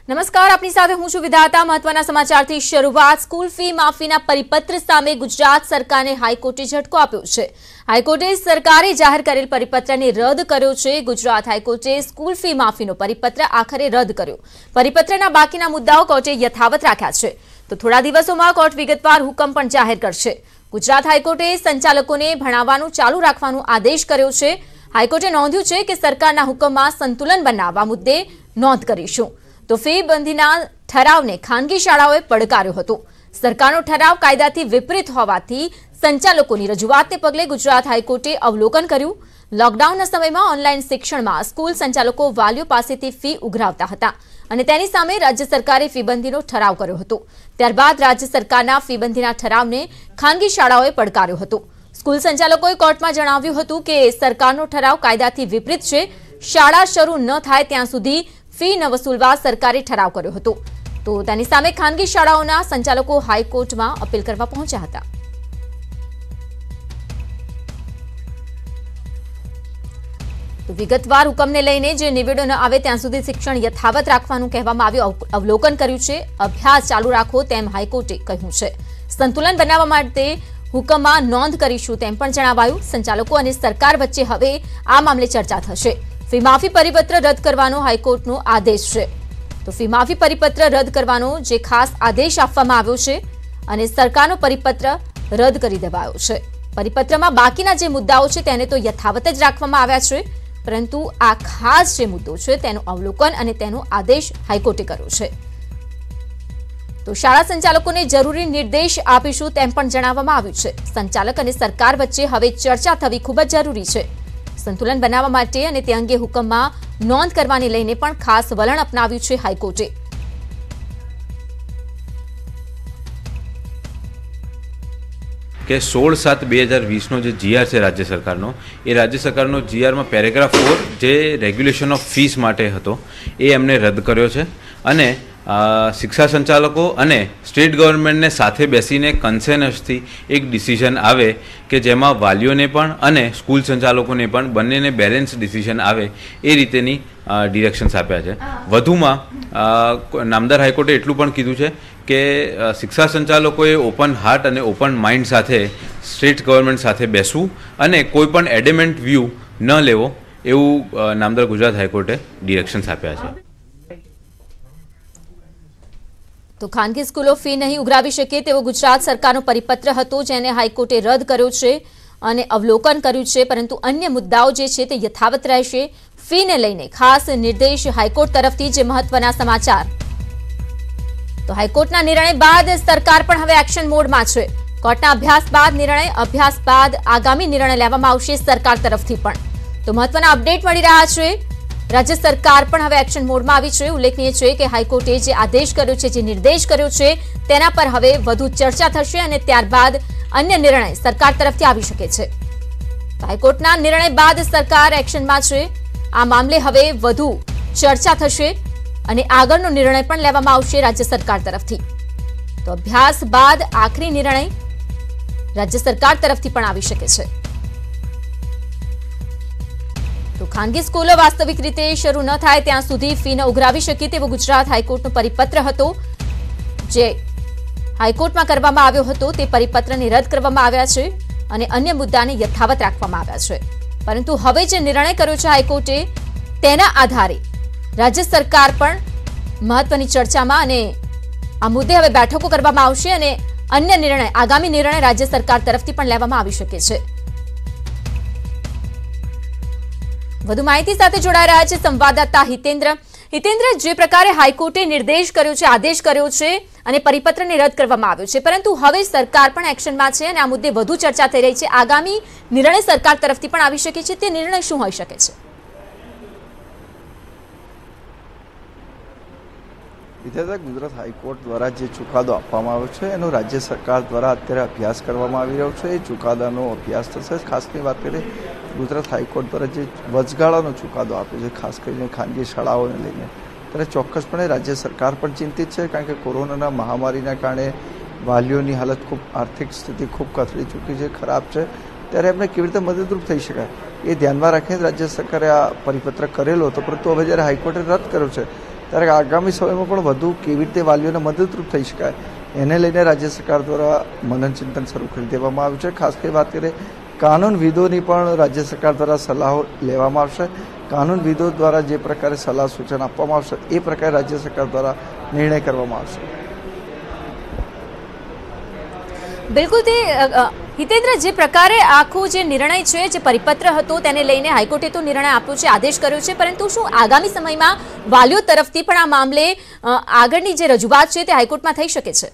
નમસ્કાર, આપની સાથે હું છું વિધાતા। મહત્વના સમાચારથી શરૂઆત। સ્કૂલ ફી માફીના પરિપત્ર સામે ગુજરાત સરકારને હાઈકોર્ટે ઝટકો આપ્યો છે। હાઈકોર્ટે સરકારે જાહેર કરેલ પરિપત્રને રદ કર્યો છે। ગુજરાત હાઈકોર્ટે સ્કૂલ ફી માફીનો પરિપત્ર આખરે રદ કર્યો। પરિપત્રના બાકીના મુદ્દાઓ કોર્ટે યથાવત રાખ્યા છે। તો થોડા દિવસોમાં કોર્ટ વિગતવાર હુકમ પણ જાહેર કરશે। ગુજરાત હાઈકોર્ટે સંચાલકોને ભણાવવાનું ચાલુ રાખવાનો આદેશ કર્યો છે। હાઈકોર્ટે નોંધ્યું છે કે સરકારના હુકમમાં સંતુલન બનાવવા મુદ્દે નોંધ કરીશું। તો ફી બંધીના ઠરાવને ખાનગી શાળાઓએ પડકાર્યો હતો। સરકારનો ઠરાવ કાયદાથી વિપરીત હોવાથી સંચાલકોની રજૂઆતને પગલે ગુજરાત હાઈકોર્ટે અવલોકન કર્યું। લોકડાઉનના સમયમાં ઓનલાઈન શિક્ષણમાં સ્કૂલ સંચાલકો વાલીઓ પાસેથી ફી ઉઘરાવતા હતા અને તેની સામે રાજ્ય સરકારે ફીબંધીનો ઠરાવ કર્યો હતો। ત્યારબાદ રાજ્ય સરકારના ફીબંધીના ઠરાવને ખાનગી શાળાઓએ પડકાર્યો હતો। સ્કૂલ સંચાલકોએ કોર્ટમાં જણાવ્યું હતું કે સરકારનો ઠરાવ કાયદાથી વિપરીત છે। શાળા શરૂ ન થાય ત્યાં સુધી ફી ન વસૂલવા સરકારે ઠરાવ કર્યો હતો। તો તેની સામે ખાનગી શાળાઓના સંચાલકો હાઈકોર્ટમાં અપીલ કરવા પહોંચ્યા હતા। તો વિગતવાર હુકમને લઈને જે નિવેડો ન આવે ત્યાં સુધી શિક્ષણ યથાવત રાખવાનું કહેવામાં આવ્યું। અવલોકન કર્યું છે। અભ્યાસ ચાલુ રાખો તેમ હાઈકોર્ટે કહ્યું છે। સંતુલન બનાવવા માટે હુકમમાં નોંધ કરીશું તેમ પણ જણાવાયું। સંચાલકો અને સરકાર વચ્ચે હવે આ મામલે ચર્ચા થશે। ફી માફી પરિપત્ર રદ કરવાનો હાઈકોર્ટનો આદેશ છે। તો ફી માફી પરિપત્ર રદ કરવાનો જે ખાસ આદેશ આપવામાં આવ્યો છે અને સરકારનો પરિપત્ર રદ કરી દેવાયો છે। પરિપત્રમાં બાકીના જે મુદ્દાઓ છે તેને તો યથાવત જ રાખવામાં આવ્યા છે, પરંતુ આ ખાસ જે મુદ્દો છે તેનું અવલોકન અને તેનો આદેશ હાઈકોર્ટે કર્યો છે। તો શાળા સંચાલકોને જરૂરી નિર્દેશ આપીશું તેમ પણ જણાવવામાં આવ્યું છે। સંચાલક અને સરકાર વચ્ચે હવે ચર્ચા થવી ખૂબ જ જરૂરી છે। સંતુલન બનાવવા માટે અને તે અંગે હુકમમાં નોંધ કરવાને લઈને પણ ખાસ વલણ અપનાવ્યું છે હાઈકોર્ટે। કે 16/7/2020 નો જે જીઆર છે રાજ્ય સરકારનો, એ રાજ્ય સરકારનો જીઆરમાં પેરેગ્રાફ 4 જે રેગ્યુલેશન ઓફ ફીસ માટે હતો એ એમને રદ કર્યો છે અને શિક્ષા સંચાલકો અને સ્ટેટ ગવર્મેન્ટને સાથે બેસીને કન્સેન્સસથી એક ડિસિઝન આવે કે જેમાં વાલીઓને પણ અને સ્કૂલ સંચાલકોને પણ બંનેને બેલેન્સ ડિસિઝન આવે એ રીતેની ડિરેક્શન્સ આપ્યા છે। વધુમાં નામદાર હાઈકોર્ટે એટલું પણ કીધું છે કે શિક્ષા સંચાલકોએ ઓપન હાર્ટ અને ઓપન માઇન્ડ સાથે સ્ટેટ ગવર્મેન્ટ સાથે બેસવું અને કોઈ પણ એડેમેન્ટ વ્યૂ ન લેવો એવું નામદાર ગુજરાત હાઈકોર્ટે ડિરેક્શન્સ આપ્યા છે। તો ખાનગી સ્કૂલો ફી નહીં ઉઘરાવી શકે તેવો ગુજરાત સરકારનો પરિપત્ર હતો, જેને હાઈકોર્ટે રદ કર્યો છે અને અવલોકન કર્યું છે, પરંતુ અન્ય મુદ્દાઓ જે છે તે યથાવત રહેશે। ફીને લઈને ખાસ નિર્દેશ હાઈકોર્ટ તરફથી જે મહત્વના સમાચાર। તો હાઈકોર્ટના નિર્ણય બાદ સરકાર પણ હવે એક્શન મોડમાં છે। કોર્ટના અભ્યાસ બાદ આગામી નિર્ણય લેવામાં આવશે સરકાર તરફથી પણ। તો મહત્વના અપડેટ મળી રહ્યા છે। રાજ્ય સરકાર પણ હવે એક્શન મોડમાં આવી છે। ઉલ્લેખનીય છે કે હાઈકોર્ટે જે આદેશ કર્યો છે, જે નિર્દેશ કર્યો છે, તેના પર હવે વધુ ચર્ચા થશે અને ત્યારબાદ અન્ય નિર્ણય સરકાર તરફથી આવી શકે છે। હાઈકોર્ટના નિર્ણય બાદ સરકાર એક્શનમાં છે। આ મામલે હવે વધુ ચર્ચા થશે અને આગળનો નિર્ણય પણ લેવામાં આવશે રાજ્ય સરકાર તરફથી। તો અભ્યાસ બાદ આખરી નિર્ણય રાજ્ય સરકાર તરફથી પણ આવી શકે છે। તો ખાનગી સ્કૂલો વાસ્તવિક રીતે શરૂ ન થાય ત્યાં સુધી ફી ન ઉઘરાવી શકે તેવો ગુજરાત હાઈકોર્ટનો પરિપત્ર હતો, જે હાઈકોર્ટમાં કરવામાં આવ્યો હતો। તે પરિપત્રને રદ કરવામાં આવ્યા છે અને અન્ય મુદ્દાને યથાવત રાખવામાં આવ્યા છે, પરંતુ હવે જે નિર્ણય કર્યો છે હાઈકોર્ટે તેના આધારે રાજ્ય સરકાર પણ મહત્વની ચર્ચામાં અને આ મુદ્દે હવે બેઠકો કરવામાં આવશે અને અન્ય નિર્ણય, આગામી નિર્ણય રાજ્ય સરકાર તરફથી પણ લેવામાં આવી શકે છે। વધુ માહિતી સાથે જોડાઈ રહ્યા છે સંવાદદાતા હિતેન્દ્ર। હિતેન્દ્ર, જે પ્રકારે હાઈકોર્ટે નિર્દેશ કર્યો છે, આદેશ કર્યો છે અને પરિપત્રને રદ કરવામાં આવ્યો છે, પરંતુ હવે સરકાર પણ એક્શનમાં છે અને આ મુદ્દે વધુ ચર્ચા થઈ રહી છે। આગામી નિર્ણય સરકાર તરફથી પણ આવી શકે છે, તે નિર્ણય શું હોઈ શકે છે? ગુજરાત હાઈકોર્ટ દ્વારા જે ચુકાદો આપવામાં આવ્યો છે એનો રાજ્ય સરકાર દ્વારા અત્યારે અભ્યાસ કરવામાં આવી રહ્યો છે। એ ચુકાદાનો અભ્યાસ થશે। ખાસની વાત કરીએ, ગુજરાત હાઈકોર્ટ દ્વારા જે વચગાળાનો ચુકાદો આપ્યો છે ખાસ કરીને ખાનગી શાળાઓને લઈને, ત્યારે ચોક્કસપણે રાજ્ય સરકાર પણ ચિંતિત છે, કારણ કે કોરોનાના મહામારીના કારણે વાલીઓની હાલત ખૂબ, આર્થિક સ્થિતિ ખૂબ કથળી ચૂકી છે, ખરાબ છે। ત્યારે એમને કેવી રીતે મદદરૂપ થઈ શકાય એ ધ્યાનમાં રાખીને રાજ્ય સરકારે આ પરિપત્ર કરેલો હતો, પરંતુ હવે જ્યારે હાઈકોર્ટે રદ કર્યો છે ત્યારે આગામી સમયમાં પણ વધુ કેવી રીતે વાલીઓને મદદરૂપ થઈ શકાય એને લઈને રાજ્ય સરકાર દ્વારા મનન ચિંતન શરૂ કરી દેવામાં આવ્યું છે. ખાસ કરી વાત કરીએ કાનૂનવિદોની પણ રાજ્ય સરકાર દ્વારા સલાહો લેવામાં આવશે. કાનૂનવિદો દ્વારા જે પ્રકારે સલાહ સૂચન આપવામાં આવશે એ પ્રકારે રાજ્ય સરકાર દ્વારા નિર્ણય કરવામાં આવશે. બિલકુલ તે હિતેન્દ્ર, જે પ્રકારે આખો જે નિર્ણય છે, જે પરિપત્ર હતો તેને લઈને હાઈકોર્ટે તો નિર્ણય આપ્યો છે, આદેશ કર્યો છે, પરંતુ શું આગામી સમયમાં વાલીઓ તરફથી પણ આ મામલે આગળની જે રજૂઆત છે તે હાઈકોર્ટમાં થઈ શકે છે?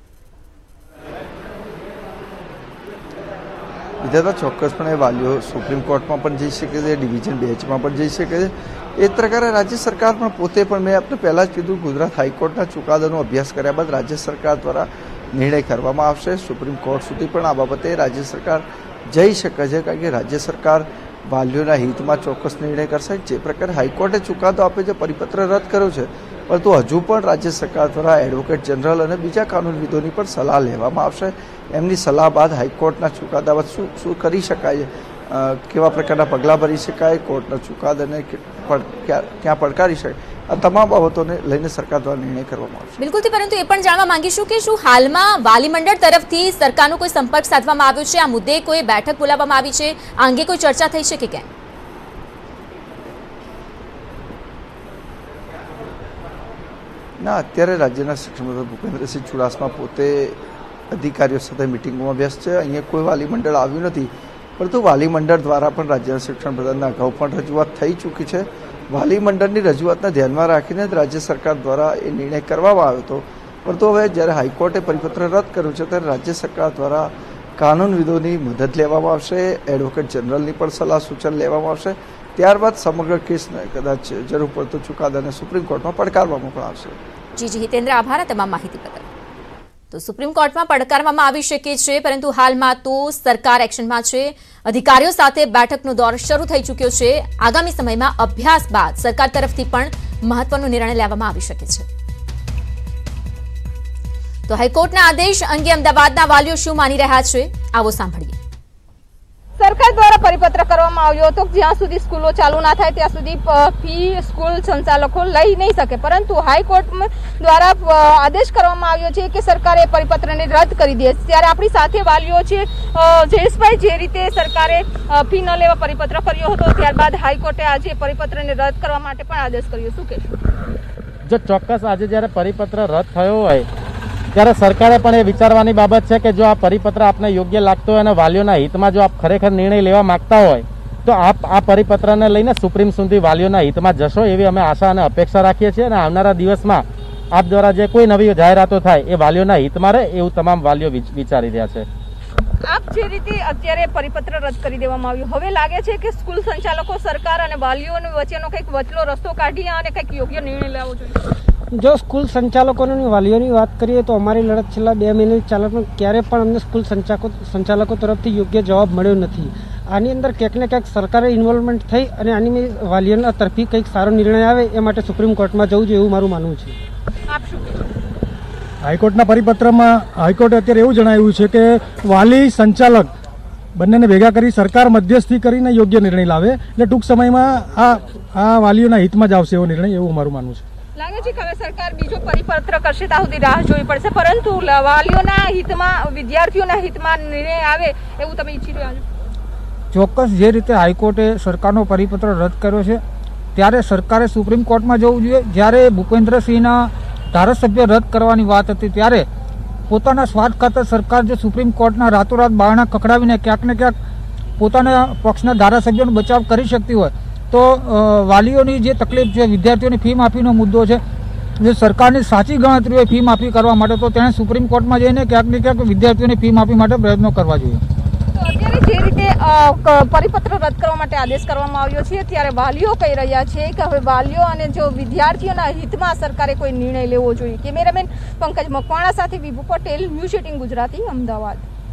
વિધાતા ચોક્કસપણે વાલીઓ સુપ્રીમ કોર્ટમાં પણ જઈ શકે છે, ડિવિઝન બેન્ચમાં પણ જઈ શકે છે. એ જ પ્રકારે રાજ્ય સરકાર પણ પોતે પણ, મેં આપણે પહેલાં જ કીધું, ગુજરાત હાઈકોર્ટના ચુકાદાનો અભ્યાસ કર્યા બાદ રાજ્ય સરકાર દ્વારા નિર્ણય કરવામાં આવશે. સુપ્રીમ કોર્ટ સુધી પણ આ બાબતે રાજ્ય સરકાર જઈ શકે છે, કારણ કે રાજ્ય સરકાર વાલીઓના હિતમાં ચોક્કસ નિર્ણય કરશે. જે પ્રકારે હાઈકોર્ટે ચુકાદો આપ્યો છે, પરિપત્ર રદ કર્યો છે, પરંતુ હજુ પણ રાજ્ય સરકાર દ્વારા એડવોકેટ જનરલ અને બીજા કાનૂનવિદોની પણ સલાહ લેવામાં આવશે. એમની સલાહ બાદ હાઈકોર્ટના ચુકાદા બાદ શું કરી શકાય, કેવા પ્રકારના પગલાં ભરી શકાય, કોર્ટના ચુકાદાને ક્યાં પડકારી શકાય, આ તમામ બાબતોને લઈને સરકાર દ્વારા નિર્ણય કરવામાં આવશે. બિલકુલ, પરંતુ એ પણ જાણવા માંગીશું કે શું હાલમાં વાલી મંડળ તરફથી સરકારનો કોઈ સંપર્ક સાધવામાં આવ્યો છે? આ મુદ્દે કોઈ બેઠક બોલાવવામાં આવી છે? આ અંગે કોઈ ચર્ચા થઈ છે કે કેમ? ના, અત્યારે રાજ્યના શિક્ષણ મંત્રી ભૂપેન્દ્રસિંહ ચુડાસમા પોતે અધિકારીઓ સાથે મિટિંગમાં વ્યસ્ત છે. અહીંયા કોઈ વાલી મંડળ આવ્યું નથી, પરંતુ વાલી મંડળ દ્વારા પણ રાજ્યના શિક્ષણ પ્રધાનના અગાઉ પણ રજૂઆત થઈ ચૂકી છે. વાલી મંડળની રજૂઆતને ધ્યાનમાં રાખીને જ રાજ્ય સરકાર દ્વારા એ નિર્ણય કરવામાં આવ્યો હતો. પરંતુ હવે જ્યારે હાઈકોર્ટે પરિપત્ર રદ કર્યું છે ત્યારે રાજ્ય સરકાર દ્વારા કાનૂનવિદોની મદદ લેવામાં આવશે, એડવોકેટ જનરલની પણ સલાહ સૂચન લેવામાં આવશે. ત્યારબાદ સમગ્ર કેસને કદાચ જરૂર પડતો ચુકાદાને સુપ્રીમ કોર્ટમાં પડકારવામાં પણ આવશે. જી હિતેન્દ્ર, આભાર તમામ માહિતી બદલ. તો સુપ્રીમ કોર્ટમાં પડકારવામાં આવી શકે છે, પરંતુ હાલમાં તો સરકાર એક્શનમાં છે. અધિકારીઓ સાથે બેઠકનો દોર શરૂ થઈ ચૂક્યો છે. આગામી સમયમાં અભ્યાસ બાદ સરકાર તરફથી પણ મહત્વનો નિર્ણય લેવામાં આવી શકે છે. તો હાઈકોર્ટના આદેશ અંગે અમદાવાદના વાલીઓ શું માની રહ્યા છે, આવો સાંભળીએ. સરકાર દ્વારા પરિપત્ર કરવામાં આવ્યો હતો જ્યાં સુધી સ્કૂલો ચાલુ ના થાય ત્યાં સુધી ફી સ્કૂલ સંચાલકો લઈ નહીં શકે, પરંતુ હાઈકોર્ટ દ્વારા આદેશ કરવામાં આવ્યો છે કે સરકારે પરિપત્રને રદ કરી દે. ત્યારે આપણી સાથે વાલીઓ છે. જયેશભાઈ, જે રીતે સરકારે ફી ન લેવા પરિપત્ર કર્યો હતો, ત્યારબાદ હાઈકોર્ટે આજે પરિપત્રને રદ કરવા માટે પણ આદેશ કર્યો, શું કહેશો? જો ચોક્કસ આજે જ્યારે પરિપત્ર રદ થયો હોય ત્યારે સરકારે પણ એ વિચારવાની બાબત છે કે જો આ પરિપત્ર આપને યોગ્ય લાગતો હોય અને વાલીઓના હિતમાં જો આપ ખરેખર નિર્ણય લેવા માંગતા હોય તો આપ આ પરિપત્રને લઈને સુપ્રીમ સુધી વાલીઓના હિતમાં જશો એવી અમે આશા અને અપેક્ષા રાખીએ છીએ. અને આવનારા દિવસમાં આપ દ્વારા જે કોઈ નવી જાહેરાતો થાય એ વાલીઓના હિતમાં રહે એવું તમામ વાલીઓ વિચારી રહ્યા છે. આપ જે રીતે અત્યારે પરિપત્ર રદ કરી દેવામાં આવ્યું, હવે લાગે છે કે સ્કૂલ સંચાલકો, સરકાર અને વાલીઓ વચ્ચેનો કંઈક વચલો રસ્તો કાઢી અને કંઈક યોગ્ય નિર્ણય લેવો જોઈએ. જો સ્કૂલ સંચાલકોની વાલીઓની વાત કરીએ તો અમારી લડત છેલ્લા 2 મહિનાની ચાલે પણ ક્યારે પણ અમને સ્કૂલ સંચાલકો તરફથી યોગ્ય જવાબ મળ્યો નથી. આની અંદર ક્યાંક ને ક્યાંક સરકારે ઇન્વોલ્વમેન્ટ થઈ અને આની વાલીઓના તરફી કંઈક સારો નિર્ણય આવે એ માટે સુપ્રીમ કોર્ટમાં જવું જોઈએ એવું મારું માનવું છે. હાઈકોર્ટના પરિપત્રમાં હાઈકોર્ટે અત્યારે એવું જણાવ્યું છે કે વાલી સંચાલક બંનેને ભેગા કરી સરકાર મધ્યસ્થી કરીને યોગ્ય નિર્ણય લાવે, એટલે ટૂંક સમયમાં આ વાલીઓના હિતમાં જ આવશે એવો નિર્ણય, એવું મારું માનવું છે. લાગે છે કે હવે સરકાર બીજો પરિપત્ર કરશે ત્યાં સુધી રાહ જોવી પડશે, પરંતુ વાલીઓના હિતમાં, વિદ્યાર્થીઓના હિતમાં નિર્ણય આવે એવું તમે ઈચ્છી રહ્યા છો? ચોક્કસ જે રીતે હાઈકોર્ટે સરકારનો પરિપત્ર રદ કર્યો છે ત્યારે સરકારે સુપ્રીમ કોર્ટમાં જવું જોઈએ. જ્યારે ભૂપેન્દ્રસિંહના ધારાસભ્ય રદ કરવાની વાત હતી ત્યારે પોતાના સ્વાર્થ ખાતર સરકાર જો સુપ્રીમ કોર્ટના રાતોરાત બારણા ખખડાવીને ક્યાંક ને ક્યાંક પોતાના પક્ષના ધારાસભ્યોનો બચાવ કરી શકતી હોય તો વાલીઓની જે તકલીફ છે, વિદ્યાર્થીઓની ફી માફીનો મુદ્દો છે, જે સરકારની સાચી ગણતરી હોય ફી માફી કરવા માટે તો તેણે સુપ્રીમ કોર્ટમાં જઈને ક્યાંક ને ક્યાંક વિદ્યાર્થીઓની ફી માફી માટે પ્રયત્નો કરવા જોઈએ. અત્યારે જે રીતે પરિપત્ર રદ કરવા માટે આદેશ કરવામાં આવ્યો છે ત્યારે વાલીઓ કહી રહ્યા છે કે હવે વાલીઓ અને જો વિદ્યાર્થીઓના હિતમાં સરકારે કોઈ નિર્ણય લેવો જોઈએ. કેમેરામેન પંકજ મકવાણા સાથે વિભુ પટેલ, ન્યૂઝ 18 ગુજરાતી, અમદાવાદ.